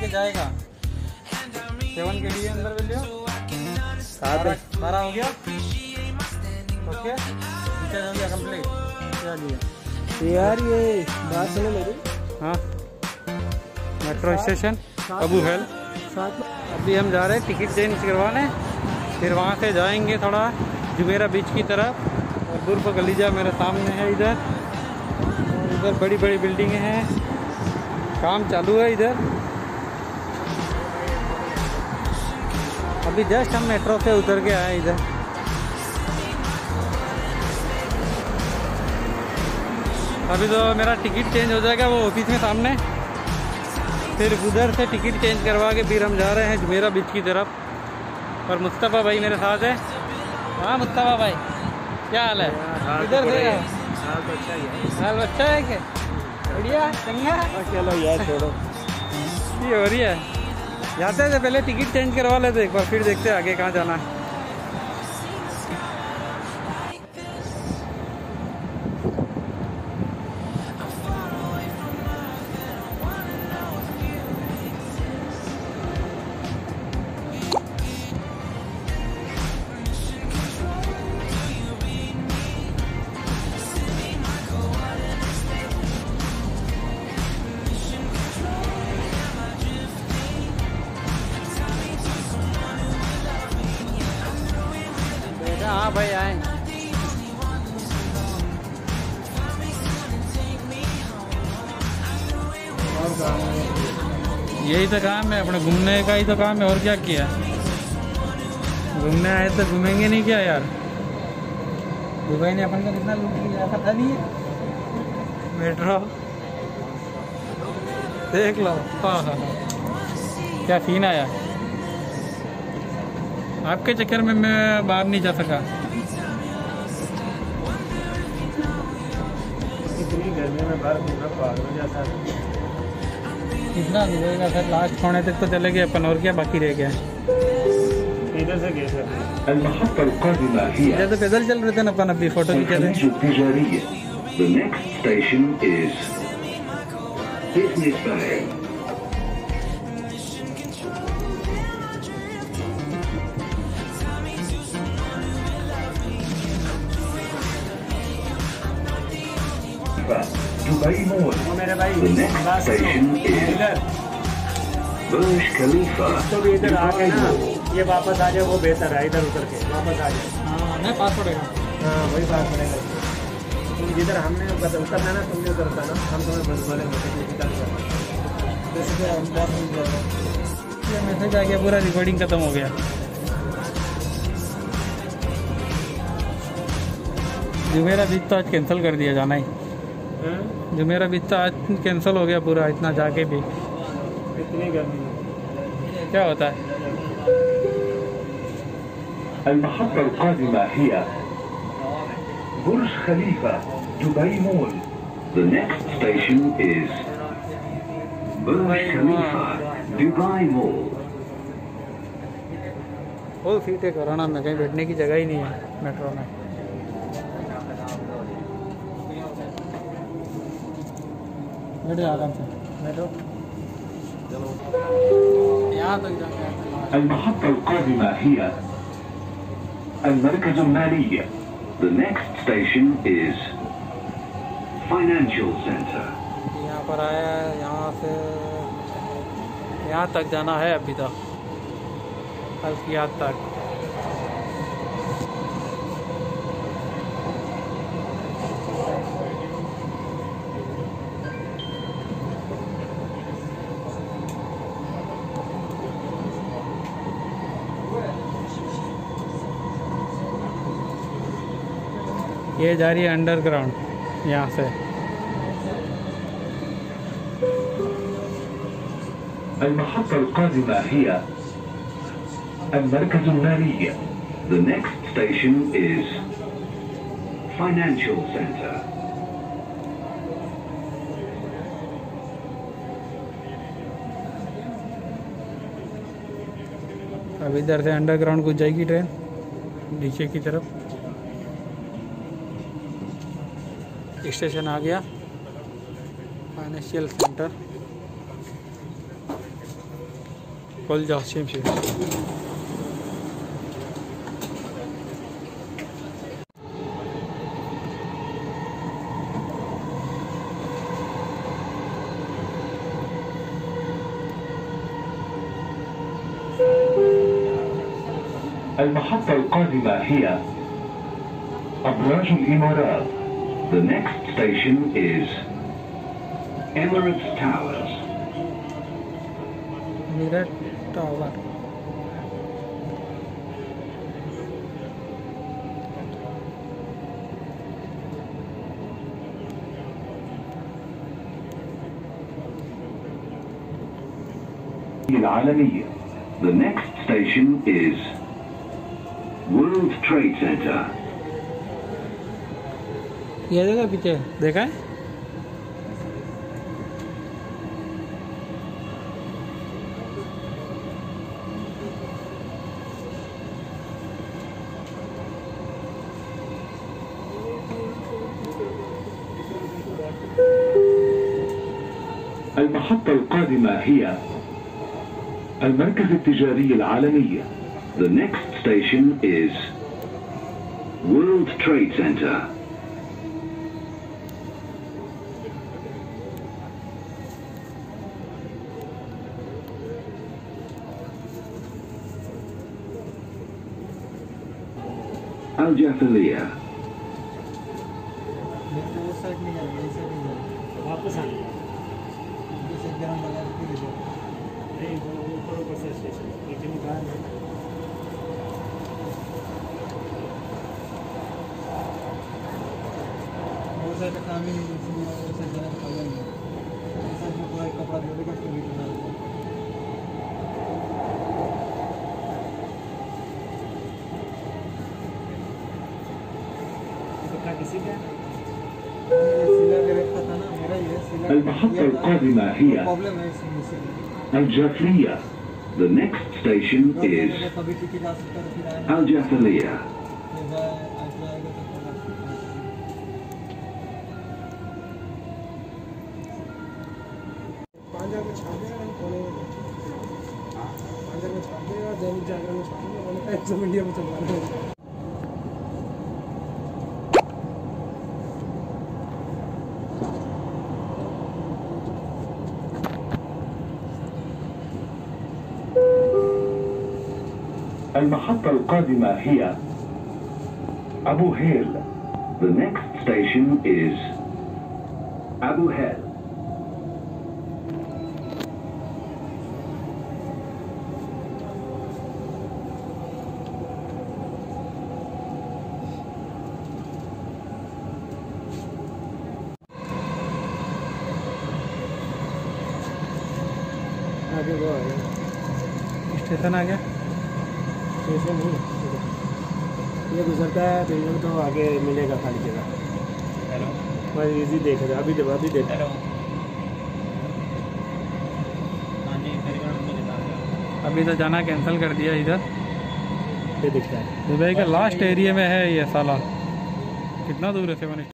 जाएगा 7 के लिए अंदर वैल्यू 12 हो गया। ओके नीचे हो गया कंप्लीट। चलिए यार ये बात सुनो मेरी। हाँ मेट्रो स्टेशन अबू हेल। अभी हम जा रहे हैं टिकट चेंज करवाने, फिर वहाँ से जाएंगे थोड़ा जुमेरा बीच की तरफ। और बुर्फ खलीफा मेरे सामने है इधर, और इधर बड़ी बड़ी बिल्डिंगें हैं, काम चालू है इधर। अभी जस्ट हम मेट्रो से उतर के आए इधर। अभी तो मेरा टिकट चेंज हो जाएगा वो ऑफिस में सामने, फिर उधर से टिकट चेंज करवा के फिर हम जा रहे हैं जुमेरा बीच की तरफ। और मुस्तफ़ा भाई मेरे साथ है। हाँ मुस्तफ़ा भाई क्या हाल है? इधर से हाल अच्छा है क्या? बढ़िया चंगा। चलो यार छोड़ो, ये हो रही है। जाते थे पहले टिकट चेंज करवा लेते एक बार, फिर देखते आगे कहाँ जाना है। हाँ भाई आए। यही तो काम है अपने, घूमने का ही तो काम है, और क्या किया। घूमने आए तो घूमेंगे नहीं क्या यार? दुबई ने अपन को कितना लूट लिया पता नहीं है। मेट्रो देख लो। हाँ हाँ क्या सीन आया। आपके चक्कर में मैं बाहर नहीं जा सका। इतनी गर्मी में बाहर घूमना पागल हो जाता है। कितना दुबई का सर लास्ट कोने तक तो चले गए अपन, और क्या बाकी रह गया। इधर से गए सर, इधर तो पैदल चल रहे थे ना अपन, अभी फोटो खींचे थे। Dubai Mall. मेरे भाई The next station is Burj Khalifa. तो भी इधर आ गए Dubai ना, Mall. ये वापस आ जाए वो बेहतर है। इधर उतर के वापस आ जाए। हाँ नहीं पास पड़ेगा। हाँ वही बात पड़ेगा। तुम जिधर हमने उतरना ना, तुम नहीं उतरता ना, हम तुम्हें बस बोलेंगे मैसेज आ गया, पूरा रिकॉर्डिंग खत्म हो गया। जुमेरा बीच तो आज कैंसिल कर दिया जाना ही। जुमेरा बीच तो आज कैंसिल हो गया पूरा, इतना जाके भी। इतनी गर्मी क्या होता है। المحطة القادمة هي برج خليفة دبي مول. The next station is Burj Khalifa Dubai Mall. Full seat है कोरोना में, कहीं बैठने की जगह ही नहीं है मेट्रो में। बैठ जा आराम से, बैठो। यहाँ तक जाके المحطة القادمة هي المركز المالي. The next station is Financial Center. यहाँ पर आया, यहाँ से यहाँ तक जाना है अभी तो, हल्कियात तक। ये जा रही है अंडरग्राउंड यहाँ से। المحطة القادمة هي المركز المالي. The next station is Financial Center. अब इधर से अंडरग्राउंड को जाएगी ट्रेन नीचे की तरफ। स्टेशन आ गया, फाइनेंशियल सेंटर। कॉल जा सेम से المحطة القادمة هي أبراج الإمارات. The next station is Emirates Towers. मीरठ tower. العالمية. The next station is World Trade Center. ये जगह पीछे देखा है? المحطة القادمة هي المركز التجاري العالمي. The next station is World Trade Center. Al Jafaliya. वापस आना गरम लगा नहीं वो ऊपर से स्टेशन लेकिन बाहर वो साइड काम ही नहीं वो साइड गरम खाना नहीं ऐसा जो पूरा कपड़ा धोने का फिर भी डाल दो तो क्या किसी का المحطة القادمة هي الجافلية. The next station is Al Jafaliya. Dainik Jagran में छापेगा मीडिया में चलवाना है। المحطة القادمة هي أبو هيل. The next station is Abu Hail. आगे वो आ गया स्टेशन आ गया। स्टेशन ही ये गुजरता है तो तो आगे मिलेगा खाली जगह। हेलो मैं इजी देख रहा अभी देख हेलो हाँ जी अभी तो जाना कैंसिल कर दिया इधर। ये दिखता है दुबई का लास्ट एरिया में है ये साला। कितना दूर है 7